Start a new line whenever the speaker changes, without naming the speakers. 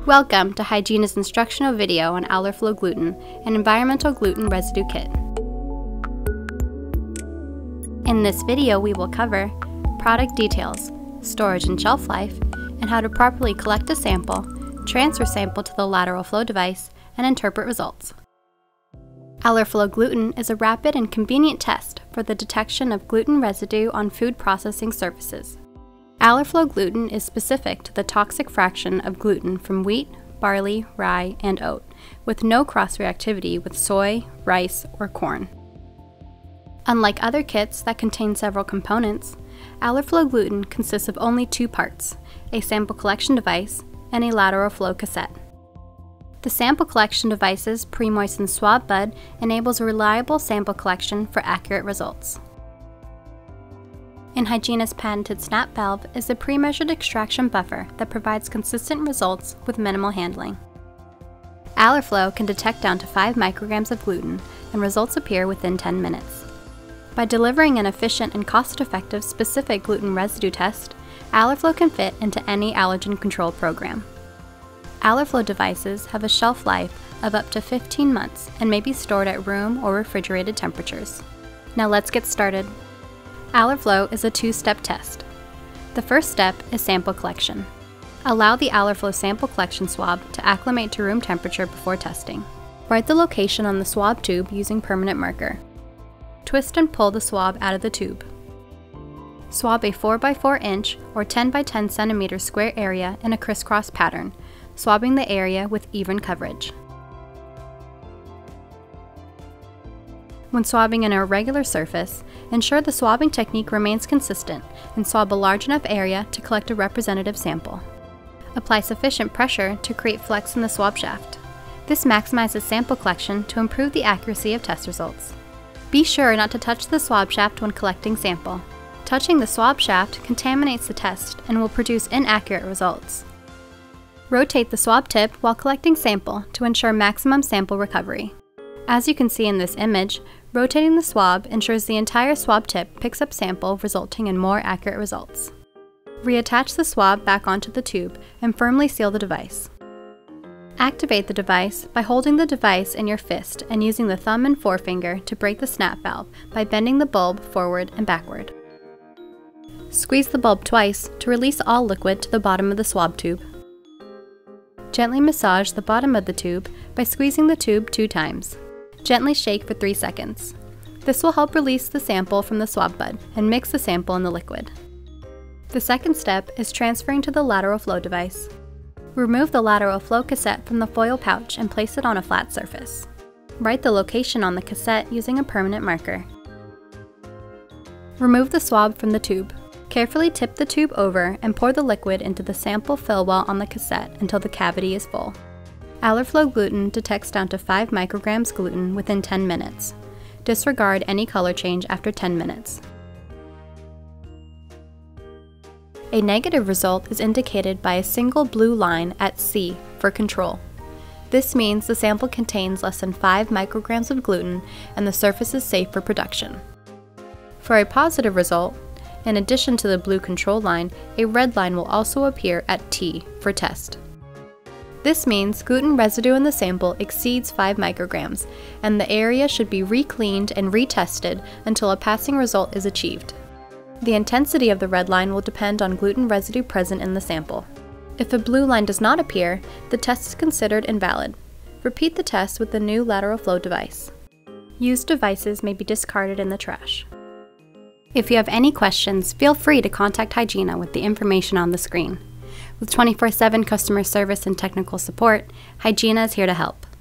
Welcome to Hygiena's instructional video on AllerFlow Gluten, an environmental gluten residue kit. In this video, we will cover product details, storage and shelf life, and how to properly collect a sample, transfer sample to the lateral flow device, and interpret results. AllerFlow Gluten is a rapid and convenient test for the detection of gluten residue on food processing surfaces. AllerFlow Gluten is specific to the toxic fraction of gluten from wheat, barley, rye, and oat, with no cross-reactivity with soy, rice, or corn. Unlike other kits that contain several components, AllerFlow Gluten consists of only two parts, a sample collection device and a lateral flow cassette. The sample collection device's pre-moistened swab bud enables a reliable sample collection for accurate results. In Hygiena's patented snap valve is a pre-measured extraction buffer that provides consistent results with minimal handling. AllerFlow can detect down to 5 micrograms of gluten, and results appear within 10 minutes. By delivering an efficient and cost-effective specific gluten residue test, AllerFlow can fit into any allergen control program. AllerFlow devices have a shelf life of up to 15 months and may be stored at room or refrigerated temperatures. Now let's get started. AllerFlow is a two-step test. The first step is sample collection. Allow the AllerFlow sample collection swab to acclimate to room temperature before testing. Write the location on the swab tube using permanent marker. Twist and pull the swab out of the tube. Swab a 4x4 inch or 10x10 centimeter square area in a crisscross pattern, swabbing the area with even coverage. When swabbing an irregular surface, ensure the swabbing technique remains consistent and swab a large enough area to collect a representative sample. Apply sufficient pressure to create flex in the swab shaft. This maximizes sample collection to improve the accuracy of test results. Be sure not to touch the swab shaft when collecting sample. Touching the swab shaft contaminates the test and will produce inaccurate results. Rotate the swab tip while collecting sample to ensure maximum sample recovery. As you can see in this image, rotating the swab ensures the entire swab tip picks up sample, resulting in more accurate results. Reattach the swab back onto the tube and firmly seal the device. Activate the device by holding the device in your fist and using the thumb and forefinger to break the snap valve by bending the bulb forward and backward. Squeeze the bulb twice to release all liquid to the bottom of the swab tube. Gently massage the bottom of the tube by squeezing the tube 2 times. Gently shake for 3 seconds. This will help release the sample from the swab bud and mix the sample in the liquid. The second step is transferring to the lateral flow device. Remove the lateral flow cassette from the foil pouch and place it on a flat surface. Write the location on the cassette using a permanent marker. Remove the swab from the tube. Carefully tip the tube over and pour the liquid into the sample fill well on the cassette until the cavity is full. AllerFlow Gluten detects down to 5 micrograms gluten within 10 minutes. Disregard any color change after 10 minutes. A negative result is indicated by a single blue line at C for control. This means the sample contains less than 5 micrograms of gluten and the surface is safe for production. For a positive result, in addition to the blue control line, a red line will also appear at T for test. This means gluten residue in the sample exceeds 5 micrograms, and the area should be re-cleaned and retested until a passing result is achieved. The intensity of the red line will depend on gluten residue present in the sample. If a blue line does not appear, the test is considered invalid. Repeat the test with the new lateral flow device. Used devices may be discarded in the trash. If you have any questions, feel free to contact Hygiena with the information on the screen. With 24/7 customer service and technical support, Hygiena is here to help.